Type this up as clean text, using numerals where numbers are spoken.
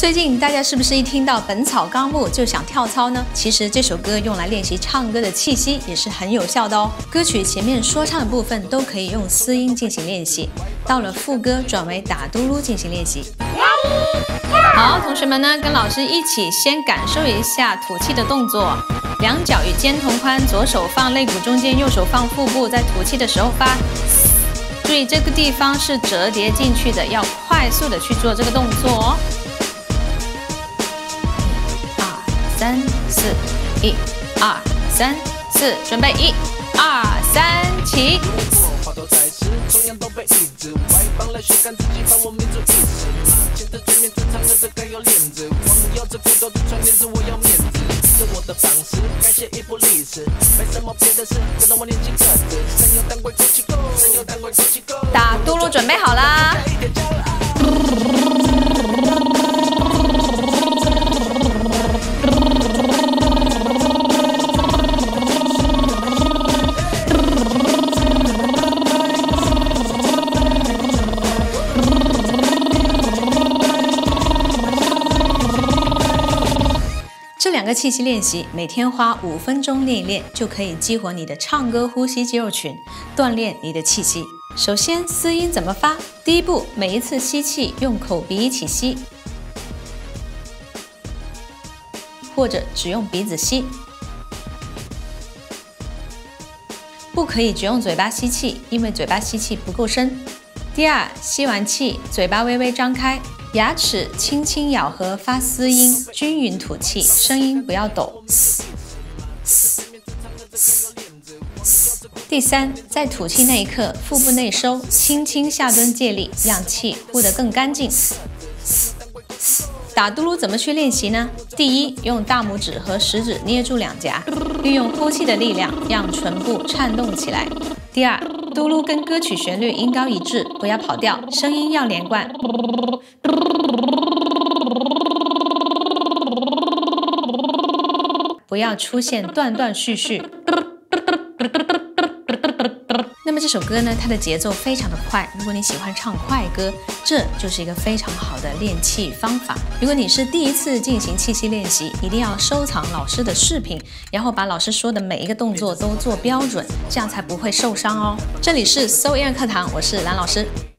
最近大家是不是一听到《本草纲目》就想跳操呢？其实这首歌用来练习唱歌的气息也是很有效的哦。歌曲前面说唱的部分都可以用嘶音进行练习，到了副歌转为打嘟噜进行练习。好，同学们呢，跟老师一起先感受一下吐气的动作，两脚与肩同宽，左手放肋骨中间，右手放腹部，在吐气的时候发。注意这个地方是折叠进去的，要快速的去做这个动作哦。1、2、3、4，1、2、3、4，准备1、2、3，起。同样都被抑制，外邦来宣看自己把我民族意识，拿钱的对面正常的这该有脸子，光耀着骨头的传言是我要面子，是我的方式，改写一部历史，没什么别的事，跟着我年轻个子，神游单轨口气够，神游单轨口气够。打嘟噜准备好啦。这两个气息练习，每天花5分钟练一练，就可以激活你的唱歌呼吸肌肉群，锻炼你的气息。首先，嘶音怎么发？第一步，每一次吸气用口鼻一起吸，或者只用鼻子吸，不可以只用嘴巴吸气，因为嘴巴吸气不够深。第二，吸完气，嘴巴微微张开，牙齿轻轻咬合发嘶音，均匀吐气，声音不要抖。第三，在吐气那一刻，腹部内收，轻轻下蹲借力，让气呼得更干净。打嘟噜怎么去练习呢？第一，用大拇指和食指捏住两颊，利用呼气的力量让唇部颤动起来。第二，嘟噜跟歌曲旋律音高一致，不要跑调，声音要连贯。不要出现断断续续。那么这首歌呢，它的节奏非常的快，如果你喜欢唱快歌，这就是一个非常好的练气方法。如果你是第一次进行气息练习，一定要收藏老师的视频，然后把老师说的每一个动作都做标准，这样才不会受伤哦。这里是So Ear 课堂，我是蓝老师。